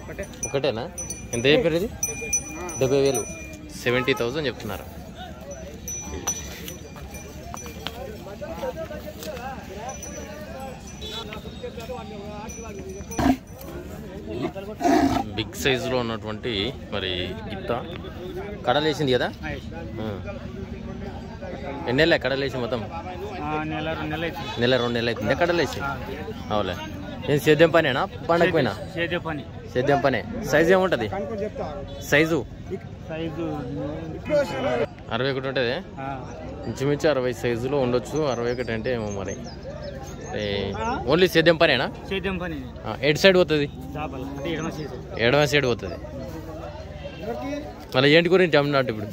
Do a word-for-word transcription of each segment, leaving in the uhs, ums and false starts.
ఒకటేనా? ఎంత చెప్పారు ఇది? డెబ్బై వేలు సెవెంటీ థౌజండ్ చెప్తున్నారు. బిగ్ సైజులో ఉన్నటువంటి మరి గిత్త కడలు వేసింది కదా? ఎన్నెళ్ళ కడలు వేసి మొత్తం? నెల రెండు నెలలు అవుతుంది కడలు వేసి. అవులే, ఏం సేద్యం పనేనా పండగ పోయినా? సేద్యం పనే. సైజు ఏముంటుంది? సైజు అరవై ఒకటి ఉంటుంది. ఇంచుమించు అరవై సైజులో ఉండొచ్చు. అరవై ఒకటి అంటే ఏమో మరి. ఓన్లీ సేద్యం పనేనా? సేద్యం పని. ఎటు సైడ్ పోతుంది? ఎడమ సైడ్ పోతుంది. మళ్ళీ ఏంటి గురించి అమ్మినట్టు ఇప్పుడు?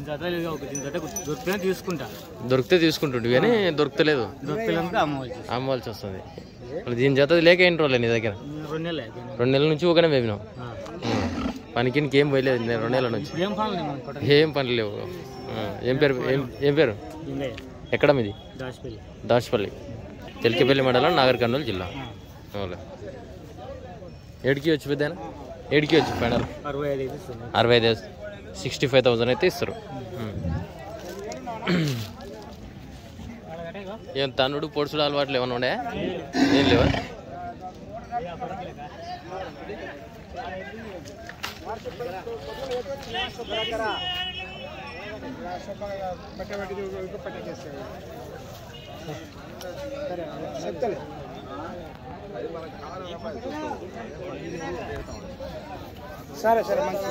దొరికితే తీసుకుంటుండే కానీ దొరకలేదు, అమ్మవలసి వస్తుంది. దీని జత లేక ఎన్ని రోజులు నీ దగ్గర? రెండు నెలల నుంచి ఒకనే వేపినావు. పనికి ఏం పోయలేదు రెండు నెలల నుంచి? ఏం పని లేవు. ఏం పేరు? ఏం పేరు? ఎక్కడ మీది? దాచిపల్లి, తెల్కపల్లి మండలం, నాగర్ కర్నూలు జిల్లా. అవులే, ఏడికి వచ్చి పెద్ద ఏడికి వచ్చి ఫైనల్ అరవై ఐదు సిక్స్టీ ఫైవ్ థౌసండ్ అయితే ఇస్తారు. ఏం తన్నుడు పొడుచుడు అలవాట్లు ఏమన్నా ఉండే? ఏం లేవా? సరే సరే మంచి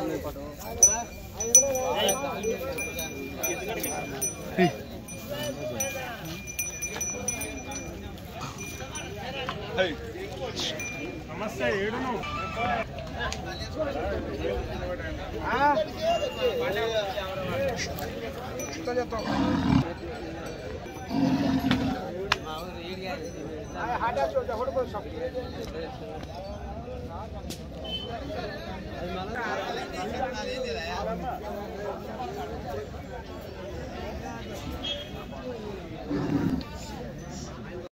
నమస్తే. ఏడును